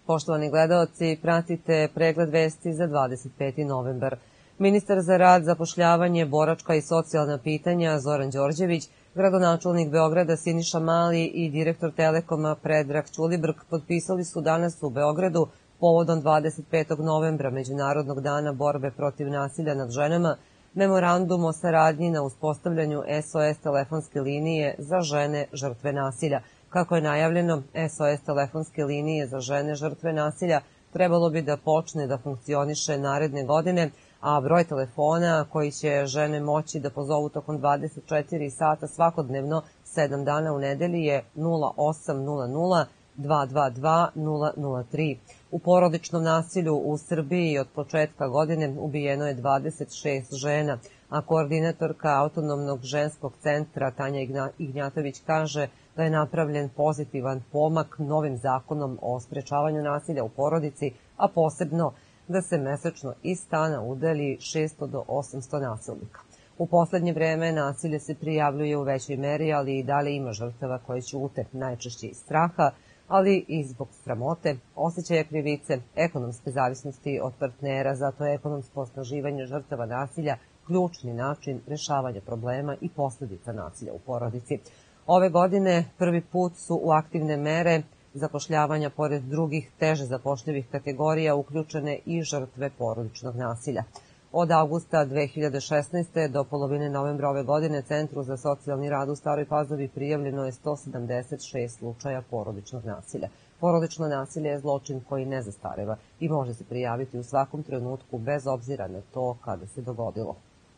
Poštovani gledaoci, pratite pregled vesti za 25. novembar. Ministar za rad, zapošljavanje, boračka i socijalna pitanja Zoran Đorđević, gradonačelnik Beograda Siniša Mali i direktor Telekoma Predrag Ćulibrk potpisali su danas u Beogradu povodom 25. novembra, Međunarodnog dana borbe protiv nasilja nad ženama, memorandum o saradnji na uspostavljanju SOS telefonske linije za žene žrtve nasilja. Kako je najavljeno, SOS telefonske linije za žene žrtve nasilja trebalo bi da počne da funkcioniše naredne godine, a broj telefona koji će žene moći da pozovu tokom 24 sata svakodnevno 7 dana u nedelji je 0800 222 003. U porodičnom nasilju u Srbiji od početka godine ubijeno je 26 žena, a koordinatorka Autonomnog ženskog centra Tanja Ignjatović kaže da je napravljen pozitivan pomak novim zakonom o sprečavanju nasilja u porodici, a posebno da se mesečno iz stana udalji 600 do 800 nasilnika. U poslednje vreme nasilje se prijavljuje u većoj meri, ali i dalje ima žrtava koje ćute, najčešće iz straha, ali i zbog sramote, osjećaja krivice, ekonomske zavisnosti od partnera, zato je ekonomsko osnaživanje žrtava nasilja ključni način rešavanja problema i posledica nasilja u porodici. Ove godine prvi put su u aktivne mere zapošljavanja pored drugih teže zapošljivih kategorija uključene i žrtve porodičnog nasilja. Od avgusta 2016. do polovine novembra ove godine Centru za socijalni rad u Staroj Pazovi prijavljeno je 176 slučaja porodičnog nasilja. Porodično nasilje je zločin koji ne zastareva i može se prijaviti u svakom trenutku bez obzira na to kada se dogodilo.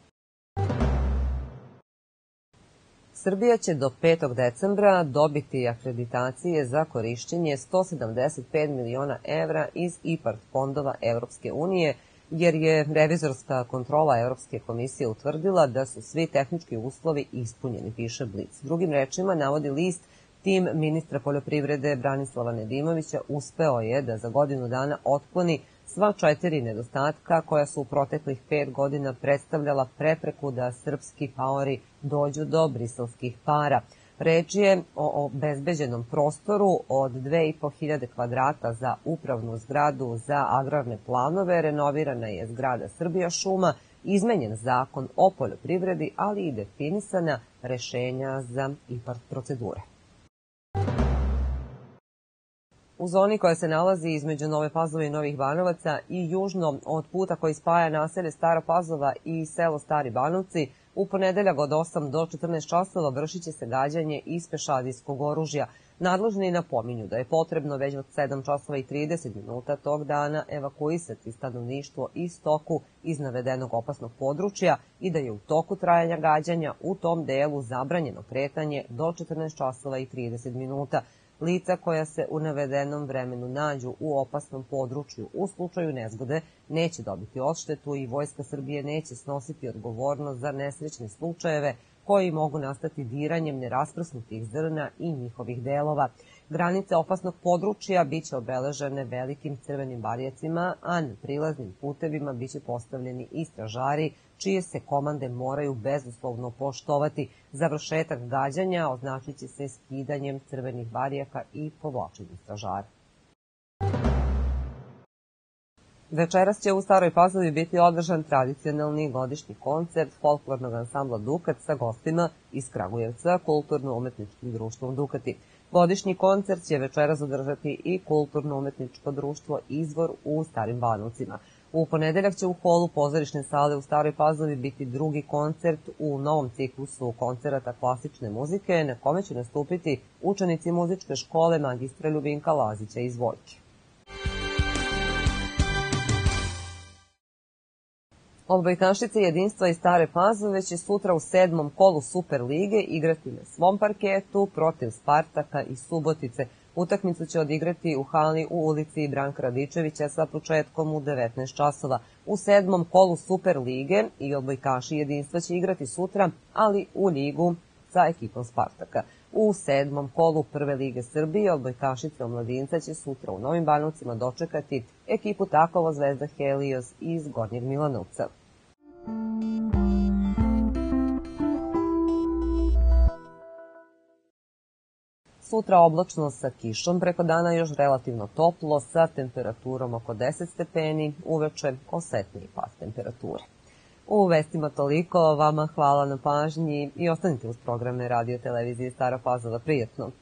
Srbija će do 5. decembra dobiti akreditacije za korišćenje 175 miliona evra iz IPARD fondova Evropske unije, jer je revizorska kontrola Evropske komisije utvrdila da su svi tehnički uslovi ispunjeni, piše Blic. Drugim rečima, navodi list, tim ministra poljoprivrede Branislava Nedimovića uspeo je da za godinu dana otkloni sva 4 nedostatka koja su u proteklih 5 godina predstavljala prepreku da srpski paori dođu do briselskih para. Reč je o obezbeđenom prostoru od 2500 kvadrata za upravnu zgradu za agrarne planove, renovirana je zgrada Srbija šuma, izmenjen zakon o poljoprivredi, ali i definisana rešenja za IPARD procedure. U zoni koja se nalazi između Nove Pazove i Novih Banovaca i južno od puta koji spaja naselje Stara Pazova i selo Stari Banovci, u ponedeljak od 8 do 14 časova vršit će se gađanje iz pešadijskog oružja. Nadležni napominju da je potrebno već od 7 časova i 30 minuta tog dana evakuisati stanovništvo iz toku iz navedenog opasnog područja i da je u toku trajanja gađanja u tom delu zabranjeno kretanje do 14 časova i 30 minuta. Lica koja se u navedenom vremenu nađu u opasnom području u slučaju nezgode neće dobiti odštetu i Vojska Srbije neće snositi odgovornost za nesrećne slučajeve koji mogu nastati diranjem nerasprsnutih zrna i njihovih delova. Granice opasnog područja biće obeležene velikim crvenim barijacima, a na prilaznim putevima biće postavljeni i stražari, čije se komande moraju bezuslovno poštovati. Završetak gađanja označit će se skidanjem crvenih barijaka i povlačenjem stražara. Večeras će u Staroj Pazovi biti održan tradicionalni godišnji koncert folklornog ansambla Dukat sa gostima iz Kragujevca, kulturno-umetničkim društvom Dukati. Godišnji koncert će večeras održati i kulturno-umetničko društvo Izvor u Starim Banovcima. U ponedeljak će u holu pozorišne sale u Staroj Pazovi biti drugi koncert u novom ciklusu koncerata klasične muzike, na kome će nastupiti učenici muzičke škole magistra Ljubinka Lazića iz Vojke. Odbojkašice Jedinstva iz Stare Pazove će sutra u 7. kolu Super lige igrati na svom parketu protiv Spartaka iz Subotice. Utakmicu će odigrati u hali u ulici Branka Radičevića sa početkom u 19 časova. U 7. kolu Super lige i odbojkaši Jedinstva će igrati sutra, ali u ligu sa ekipom Spartaka. U 7. kolu Prve lige Srbije odbojkašice omladinca će sutra u Novim Banovcima dočekati ekipu Takovo Zvezda Helios iz Gornjeg Milanovca. Sutra oblačno sa kišom, preko dana još relativno toplo sa temperaturom oko 10 stepeni, uveče osetniji pad temperature. U vestima toliko, vama hvala na pažnji i ostanite uz programe radio televizije Stara Pazova. Prijetno!